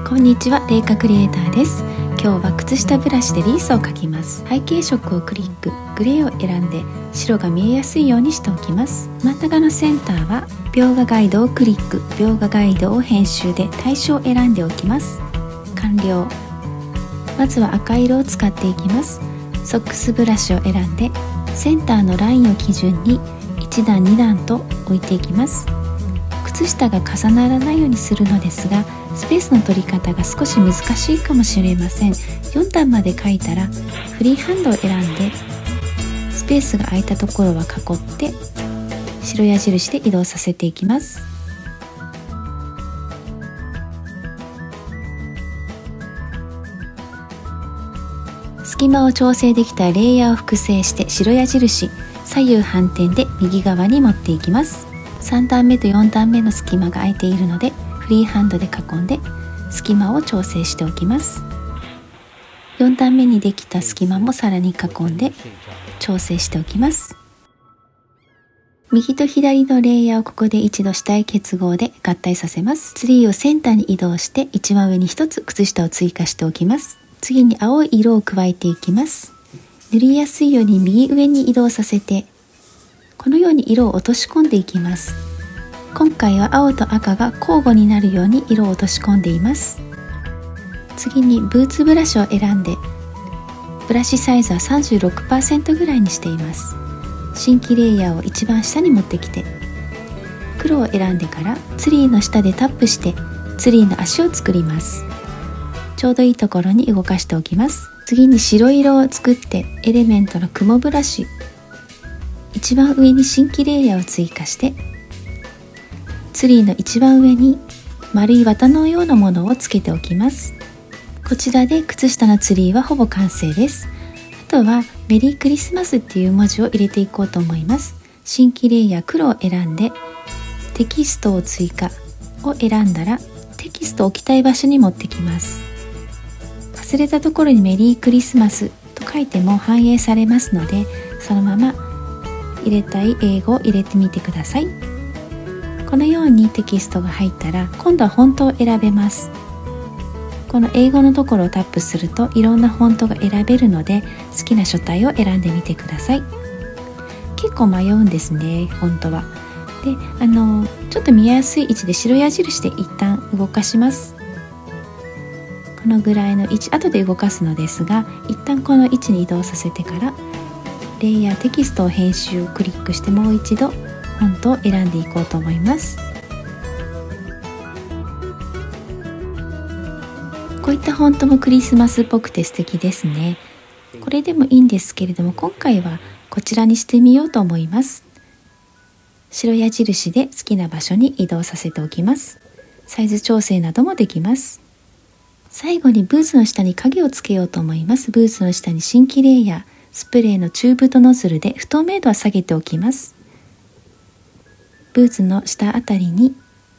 こんにちは、レイカクリエイターです。今日は靴下ブラシでリースを描きます。背景色をクリック、グレーを選んで白が見えやすいようにしておきます。真ん中のセンターは描画ガイドをクリック、描画ガイドを編集で対象を選んでおきます。完了。まずは赤色を使っていきます。ソックスブラシを選んでセンターのラインを基準に1段2段と置いていきます。靴下が重ならないようにするのですが、スペースの取り方が少し難しいかもしれません。4段まで書いたらフリーハンドを選んでスペースが空いたところは囲って白矢印で移動させていきます。隙間を調整できたらレイヤーを複製して白矢印、左右反転で右側に持っていきます。3段目と4段目の隙間が空いているのでフリーハンドで囲んで隙間を調整しておきます。4段目にできた隙間もさらに囲んで調整しておきます。右と左のレイヤーをここで一度下へ結合で合体させます。ツリーをセンターに移動して一番上に1つ靴下を追加しておきます。次に青い色を加えていきます。塗りやすいように右上に移動させてこのように色を落とし込んでいきます。今回は青と赤が交互になるように色を落とし込んでいます。次にブーツブラシを選んでブラシサイズは 36% ぐらいにしています。新規レイヤーを一番下に持ってきて黒を選んでからツリーの下でタップしてツリーの足を作ります。ちょうどいいところに動かしておきます。次に白色を作ってエレメントの雲ブラシ、一番上に新規レイヤーを追加してツリーの一番上に丸い綿のようなものをつけておきます。こちらで靴下のツリーはほぼ完成です。あとはメリークリスマスっていう文字を入れていこうと思います。新規レイヤー黒を選んでテキストを追加を選んだらテキストを置きたい場所に持ってきます。忘れたところにメリークリスマスと書いても反映されますので、そのまま入れたい英語を入れてみてください。このようにテキストが入ったら今度はフォントを選べます。この英語のところをタップするといろんなフォントが選べるので好きな書体を選んでみてください。結構迷うんですね、フォントは。で、ちょっと見やすい位置で白矢印で一旦動かします。このぐらいの位置、後で動かすのですが一旦この位置に移動させてからレイヤーテキストを編集をクリックしてもう一度フォントを選んでいこうと思います。こういったフォントもクリスマスっぽくて素敵ですね。これでもいいんですけれども今回はこちらにしてみようと思います。白矢印で好きな場所に移動させておきます。サイズ調整などもできます。最後にブーツの下に影をつけようと思います。ブーツの下に新規レイヤー、スプレーのチューブとノズルで不透明度は下げておきます。ブーツの下あたりに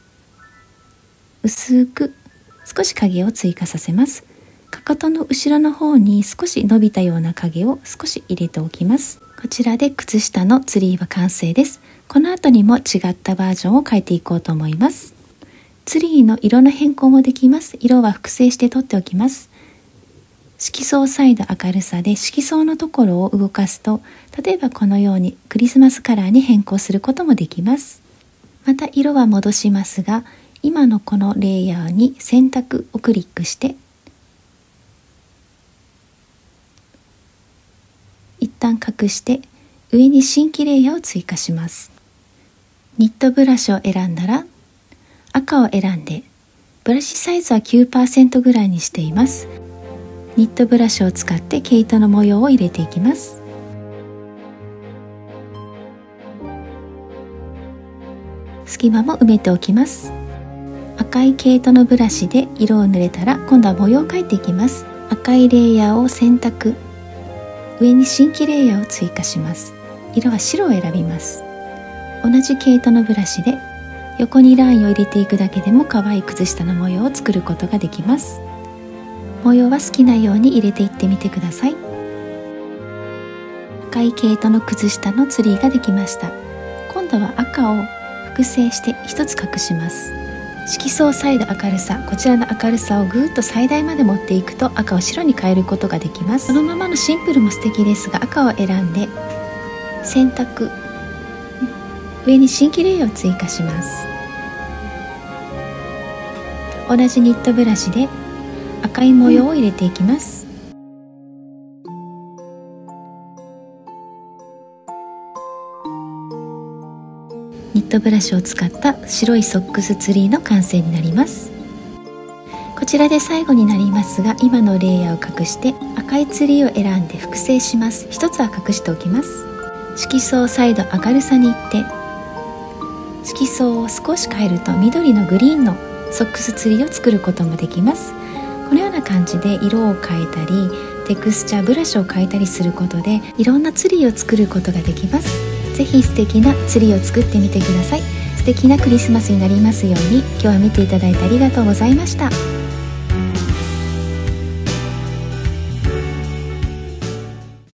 薄く少し影を追加させます。かかとの後ろの方に少し伸びたような影を少し入れておきます。こちらで靴下のツリーは完成です。この後にも違ったバージョンを描いていこうと思います。ツリーの色の変更もできます。色は複製して取っておきます。色相サイド明るさで色相のところを動かすと例えばこのようにクリスマスカラーに変更することもできます。また色は戻しますが今のこのレイヤーに選択をクリックして一旦隠して上に新規レイヤーを追加します。ニットブラシを選んだら赤を選んでブラシサイズは 9% ぐらいにしています。ニットブラシを使って毛糸の模様を入れていきます。隙間も埋めておきます。赤い毛糸のブラシで色を塗れたら今度は模様を描いていきます。赤いレイヤーを選択、上に新規レイヤーを追加します。色は白を選びます。同じ毛糸のブラシで横にラインを入れていくだけでも可愛い靴下の模様を作ることができます。模様は好きなように入れていってみてください。赤い毛糸の靴下のツリーができました。今度は赤を複製して一つ隠します。 色相サイド明るさ、こちらの明るさをぐーっと最大まで持っていくと赤を白に変えることができます。このままのシンプルも素敵ですが、赤を選んで選択、上に新規レイヤーを追加します。同じニットブラシで赤い模様を入れていきます。ニットブラシを使った白いソックスツリーの完成になります。こちらで最後になりますが、今のレイヤーを隠して赤いツリーを選んで複製します。一つは隠しておきます。色相サイド明るさに行って色相を少し変えると緑のグリーンのソックスツリーを作ることもできます。このような感じで色を変えたりテクスチャーブラシを変えたりすることでいろんなツリーを作ることができます。ぜひ素敵なツリーを作ってみてください。素敵なクリスマスになりますように。今日は見ていただいてありがとうございました。